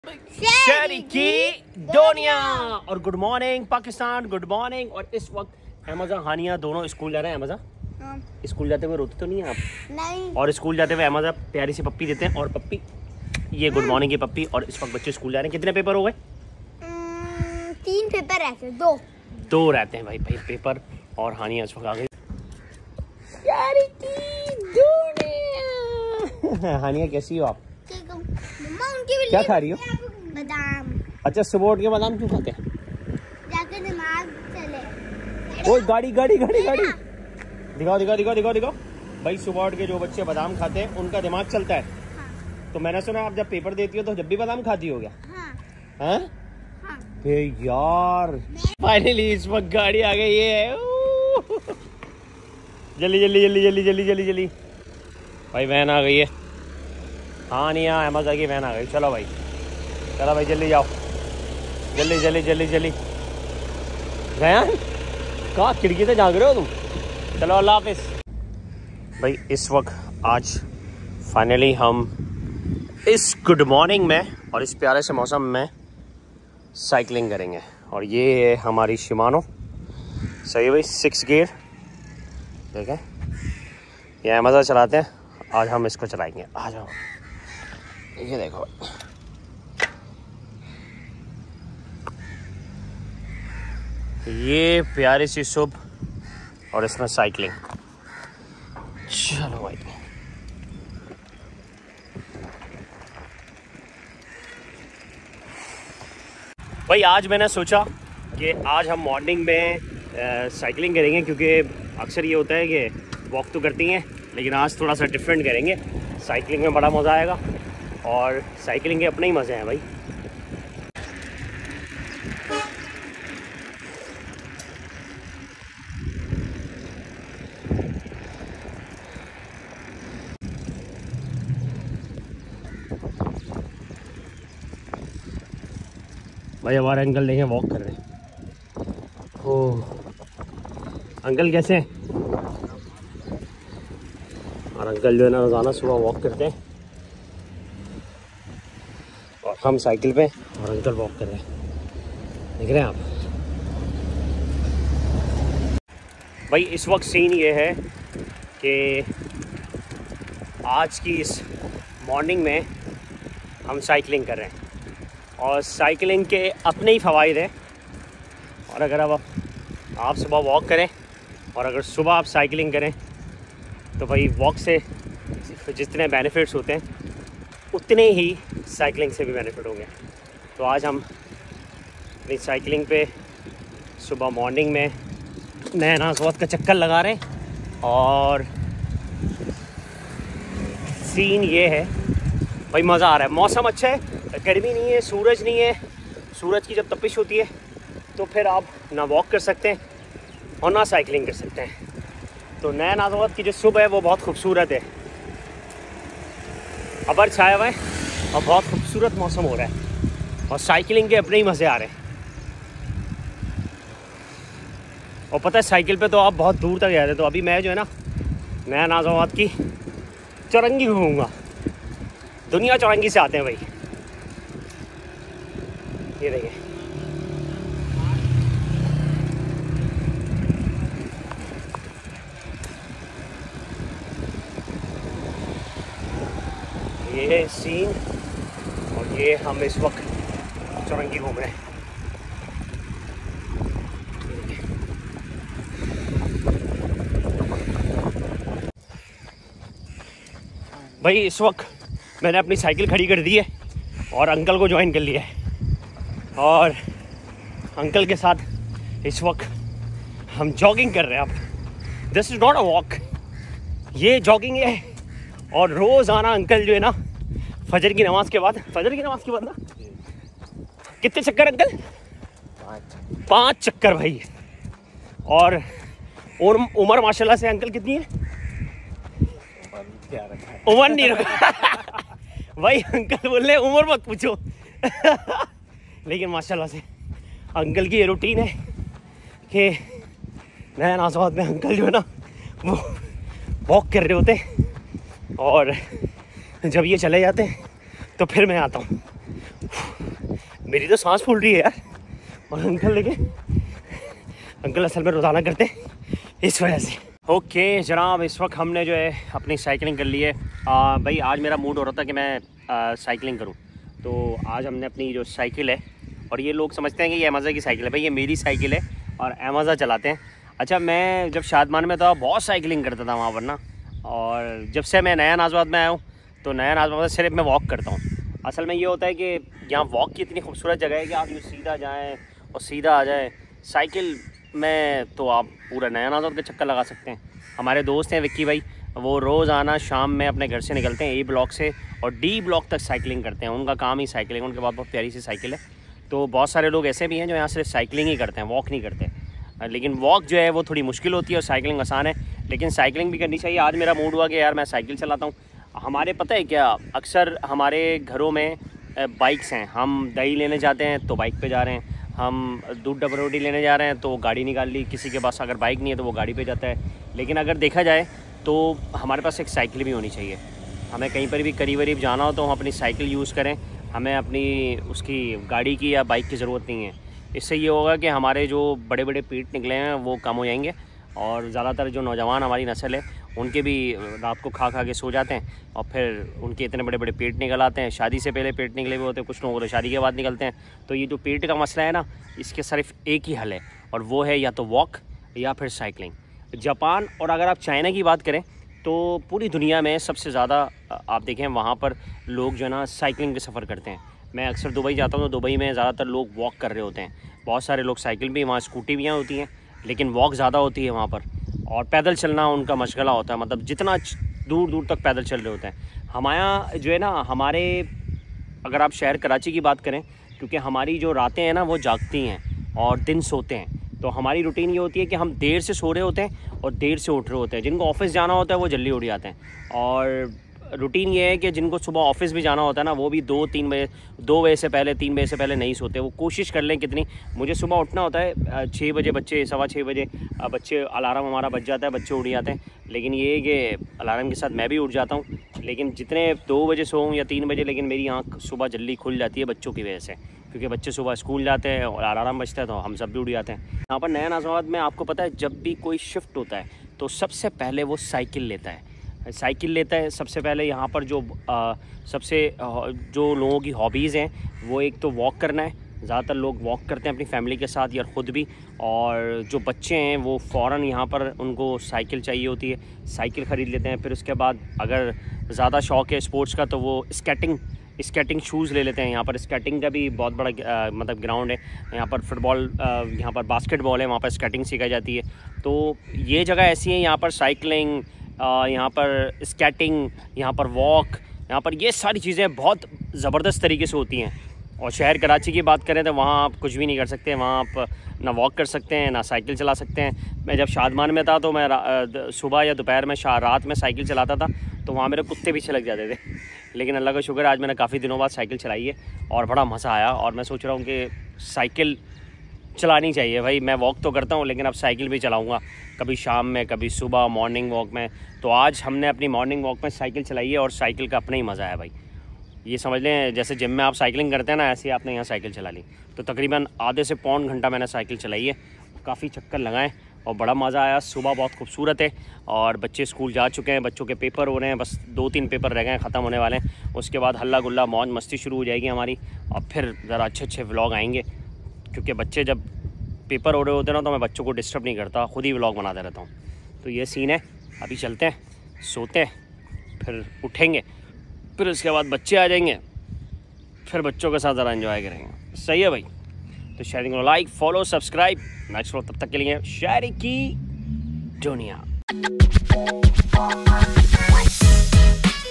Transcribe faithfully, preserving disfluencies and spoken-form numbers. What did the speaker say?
शहरी की दुनिया। और good morning Pakistan, good morning. और इस वक्त अहमजा हानिया दोनों स्कूल जा रहे हैं। अहमजा स्कूल जाते हुए रोते तो नहीं है आप? नहीं। और स्कूल जाते हुए अहमजा प्यारी सी पप्पी देते हैं। और पप्पी ये गुड मॉर्निंग की पप्पी। और इस वक्त बच्चे स्कूल जा रहे हैं। कितने पेपर हो गए? तीन पेपर रहते हैं। दो दो रहते हैं भाई भाई पेपर। और हानिया इस वक्त आ गई। शहरी की दुनिया। हानिया कैसी हो आप? क्या खा रही हो? बादाम। अच्छा, सुबह उठ के बादाम क्यों खाते हैं? जाके दिमाग चले। ओए गाड़ी गाड़ी गाड़ी गाड़ी दिखाओ दिखाओ दिखाओ दिखाओ दिखाओ भाई। सुबह उठ के जो बच्चे बादाम खाते हैं उनका दिमाग चलता है। हाँ। तो मैंने सुना आप जब पेपर देती हो तो जब भी बादाम खाती हो क्या? हाँ। हाँ? हाँ। यार फाइनली इस वक्त गाड़ी आ गई है। जल्दी जल्दी जल्दी जल्दी जल्दी जल्दी जल्दी भाई वैन आ गई है। हाँ नहीं यहाँ अहमजा की वैन आ गई। चलो भाई चलो भाई जल्दी जाओ, जल्दी जल्दी जल्दी जल्दी। गया कहाँ? खिड़की से झाँक रहे हो तुम? चलो अल्लाह हाफिज भाई। इस वक्त आज फाइनली हम इस गुड मॉर्निंग में और इस प्यारे से मौसम में साइकिलिंग करेंगे। और ये है हमारी शिमानो। सही भाई, सिक्स गियर देखें, ये अहमजा चलाते हैं। आज हम इसको चलाएंगे। आ जाओ, ये देखो ये प्यारी सी सुबह और इसमें साइकिलिंग। चलो भाई भाई आज मैंने सोचा कि आज हम मॉर्निंग में साइकिलिंग करेंगे, क्योंकि अक्सर ये होता है कि वॉक तो करती हैं लेकिन आज थोड़ा सा डिफरेंट करेंगे। साइकिलिंग में बड़ा मज़ा आएगा और साइकिलिंग के अपने ही मज़े हैं भाई। भाई हमारे अंकल देखें वॉक कर रहे हैं। ओह अंकल कैसे हैं? और अंकल जो है ना रोज़ाना सुबह वॉक करते हैं और हम साइकिल पे और अंकल वॉक कर रहे हैं। देख रहे हैं आप भाई। इस वक्त सीन ये है कि आज की इस मॉर्निंग में हम साइकिलिंग कर रहे हैं और साइकिलिंग के अपने ही फ़वाइद हैं। और अगर अब आप सुबह वॉक करें और अगर सुबह आप साइकिलिंग करें तो भाई वॉक से जितने बेनिफिट्स होते हैं उतने ही साइकिलिंग से भी बेनिफिट होंगे। तो आज हम अपनी साइकिलिंग पे सुबह मॉर्निंग में नया नाज़वत का चक्कर लगा रहे हैं। और सीन ये है भाई, मज़ा आ रहा है। मौसम अच्छा है, गर्मी नहीं है, सूरज नहीं है। सूरज की जब तपिश होती है तो फिर आप ना वॉक कर सकते हैं और ना साइकिलिंग कर सकते हैं। तो नया नाज़वत की जो सुबह है वो बहुत खूबसूरत है। अबर छाया हुआ है और बहुत खूबसूरत मौसम हो रहा है और साइकिलिंग के अपने ही मज़े आ रहे हैं। और पता है साइकिल पे तो आप बहुत दूर तक जाते, तो अभी मैं जो है ना नया नाज़वत की चौरंगी घूमूंगा। दुनिया चौरंगी से आते हैं भाई। ये देखिए ये सीन। और ये हम इस वक्त चौरंगी घूम रहे हैं। भाई इस वक्त मैंने अपनी साइकिल खड़ी कर दी है और अंकल को ज्वाइन कर लिया है। और अंकल के साथ इस वक्त हम जॉगिंग कर रहे हैं। अब this is not a walk, ये जॉगिंग है। और रोज़ाना अंकल जो है ना फजर की नमाज के बाद, फजर की नमाज के बाद ना कितने चक्कर अंकल? पाँच पाँच चक्कर भाई। और और उम्र माशाल्लाह से अंकल कितनी है? उम्र नहीं रखा भाई। अंकल बोले उम्र मत पूछो। लेकिन माशाल्लाह से अंकल की ये रूटीन है कि नया नाज़वत में अंकल जो है ना वो वॉक कर रहे होते हैं और जब ये चले जाते हैं तो फिर मैं आता हूँ। मेरी तो सांस फूल रही है यार। और अंकल लेके अंकल असल में रोज़ाना करते इस वजह से। ओके जनाब, इस वक्त हमने जो है अपनी साइकिलिंग कर ली है। आ, भाई आज मेरा मूड हो रहा था कि मैं आ, साइकिलिंग करूं, तो आज हमने अपनी जो साइकिल है, और ये लोग समझते हैं कि ये अमेज़ा की साइकिल है, भाई ये मेरी साइकिल है और अमेज़ा चलाते हैं। अच्छा, मैं जब शादमान में था बहुत साइकिलिंग करता था वहाँ पर ना, और जब से मैं नया नाज़बाद में आया हूँ तो नया नाज़बाद सिर्फ मैं वॉक करता हूँ। असल में ये होता है कि यहाँ वॉक की इतनी खूबसूरत जगह है कि आप यूँ सीधा जाएँ और सीधा आ जाए। साइकिल में तो आप पूरा नया नाज़बाद का चक्कर लगा सकते हैं। हमारे दोस्त हैं विक्की भाई, वो रोज़ आना शाम में अपने घर से निकलते हैं ए ब्लॉक से और डी ब्लॉक तक साइकिलिंग करते हैं। उनका काम ही साइकिलिंग, उनके पास बहुत प्यारी सी साइकिल है। तो बहुत सारे लोग ऐसे भी हैं जो यहाँ सिर्फ साइकिलिंग ही करते हैं, वॉक नहीं करते। लेकिन वॉक जो है वो थोड़ी मुश्किल होती है और साइकिलिंग आसान है, लेकिन साइकिलिंग भी करनी चाहिए। आज मेरा मूड हुआ कि यार मैं साइकिल चलाता हूँ। हमारे पता है क्या, अक्सर हमारे घरों में बाइक्स हैं, हम दही लेने जाते हैं तो बाइक पे जा रहे हैं, हम दूध डबर रोटी लेने जा रहे हैं तो गाड़ी निकाल ली, किसी के पास अगर बाइक नहीं है तो वो गाड़ी पे जाता है। लेकिन अगर देखा जाए तो हमारे पास एक साइकिल भी होनी चाहिए। हमें कहीं पर भी करीब वरीब जाना हो तो हम अपनी साइकिल यूज़ करें, हमें अपनी उसकी गाड़ी की या बाइक की ज़रूरत नहीं है। इससे ये होगा कि हमारे जो बड़े बड़े पीठ निकले हैं वो कम हो जाएंगे, और ज़्यादातर जो नौजवान हमारी नस्ल है उनके भी रात को खा खा के सो जाते हैं और फिर उनके इतने बड़े बड़े पेट निकल आते हैं। शादी से पहले पेट निकले हुए होते हैं, कुछ लोगों को शादी के बाद निकलते हैं। तो ये जो पेट का मसला है ना, इसके सिर्फ एक ही हल है, और वो है या तो वॉक या फिर साइकिलिंग। जापान और अगर आप चाइना की बात करें तो पूरी दुनिया में सबसे ज़्यादा आप देखें वहाँ पर लोग जो है ना साइकिलिंग पे सफ़र करते हैं। मैं अक्सर दुबई जाता हूँ तो दुबई में ज़्यादातर लोग वॉक कर रहे होते हैं। बहुत सारे लोग साइकिल भी, वहाँ स्कूटी भी यहाँ होती हैं, लेकिन वॉक ज़्यादा होती है वहाँ पर, और पैदल चलना उनका मशगला होता है, मतलब जितना दूर दूर तक पैदल चल रहे होते हैं। हमारा जो है ना, हमारे अगर आप शहर कराची की बात करें, क्योंकि हमारी जो रातें हैं ना वो जागती हैं और दिन सोते हैं, तो हमारी रूटीन ये होती है कि हम देर से सो रहे होते हैं और देर से उठ रहे होते हैं। जिनको ऑफिस जाना होता है वो जल्दी उठ जाते हैं, और रूटीन ये है कि जिनको सुबह ऑफिस भी जाना होता है ना वो भी दो तीन बजे दो बजे से पहले तीन बजे से पहले नहीं सोते। वो कोशिश कर लें कितनी, मुझे सुबह उठना होता है छः बजे, बच्चे सवा छः बजे बच्चे अलार्म हमारा बज जाता है, बच्चे उठ जाते हैं। लेकिन ये है कि अलार्म के साथ मैं भी उठ जाता हूँ, लेकिन जितने दो बजे सोऊं या तीन बजे, लेकिन मेरी आँख सुबह जल्दी खुल जाती है बच्चों की वजह से, क्योंकि बच्चे सुबह स्कूल जाते हैं और अलार्म बजता है तो हम सब भी उठ जाते हैं। यहाँ पर नया नाज़बाद में आपको पता है जब भी कोई शिफ्ट होता है तो सबसे पहले वो साइकिल लेता है साइकिल लेता है सबसे पहले। यहाँ पर जो आ, सबसे आ, जो लोगों की हॉबीज़ हैं वो एक तो वॉक करना है, ज़्यादातर लोग वॉक करते हैं अपनी फैमिली के साथ या ख़ुद भी, और जो बच्चे हैं वो फ़ौरन यहाँ पर उनको साइकिल चाहिए होती है, साइकिल ख़रीद लेते हैं। फिर उसके बाद अगर ज़्यादा शौक़ है स्पोर्ट्स का तो वो स्केटिंग स्केटिंग शूज़ ले लेते हैं। यहाँ पर स्केटिंग का भी बहुत बड़ा आ, मतलब ग्राउंड है। यहाँ पर फुटबॉल, यहाँ पर बास्केटबॉल है, वहाँ पर स्केटिंग सिखाई जाती है। तो ये जगह ऐसी है, यहाँ पर साइकिलिंग, यहाँ पर स्केटिंग, यहाँ पर वॉक, यहाँ पर ये सारी चीज़ें बहुत ज़बरदस्त तरीके से होती हैं। और शहर कराची की बात करें तो वहाँ आप कुछ भी नहीं कर सकते, वहाँ आप ना वॉक कर सकते हैं ना साइकिल चला सकते हैं। मैं जब शादमान में था तो मैं सुबह या दोपहर में रात में साइकिल चलाता था तो वहाँ मेरे कुत्ते पीछे लग जाते थे। लेकिन अल्लाह का शुक्र आज मैंने काफ़ी दिनों बाद साइकिल चलाई है और बड़ा मज़ा आया, और मैं सोच रहा हूँ कि साइकिल चलानी चाहिए। भाई मैं वॉक तो करता हूँ लेकिन अब साइकिल भी चलाऊँगा, कभी शाम में कभी सुबह मॉर्निंग वॉक में। तो आज हमने अपनी मॉर्निंग वॉक में साइकिल चलाई है और साइकिल का अपना ही मज़ा है भाई। ये समझ लें जैसे जिम में आप साइकिलिंग करते हैं ना, ऐसे ही आपने यहाँ साइकिल चला ली। तो तकरीबन आधे से पौन घंटा मैंने साइकिल चलाई है, काफ़ी चक्कर लगाए और बड़ा मज़ा आया। सुबह बहुत खूबसूरत है और बच्चे स्कूल जा चुके हैं, बच्चों के पेपर हो रहे हैं, बस दो तीन पेपर रह गए हैं, ख़त्म होने वाले हैं। उसके बाद हल्ला गुल्ला मौज मस्ती शुरू हो जाएगी हमारी, और फिर ज़रा अच्छे अच्छे व्लॉग आएंगे, क्योंकि बच्चे जब पेपर हो रहे होते हैं ना तो मैं बच्चों को डिस्टर्ब नहीं करता, ख़ुद ही व्लॉग बनाते रहता हूँ। तो ये सीन है। अभी चलते हैं, सोते हैं, फिर उठेंगे, फिर उसके बाद बच्चे आ जाएंगे, फिर बच्चों के साथ ज़रा एंजॉय करेंगे। सही है भाई। तो शेयरिंग को like follow subscribe, next vlog तब तक के लिए शेयरिंग की दुनिया।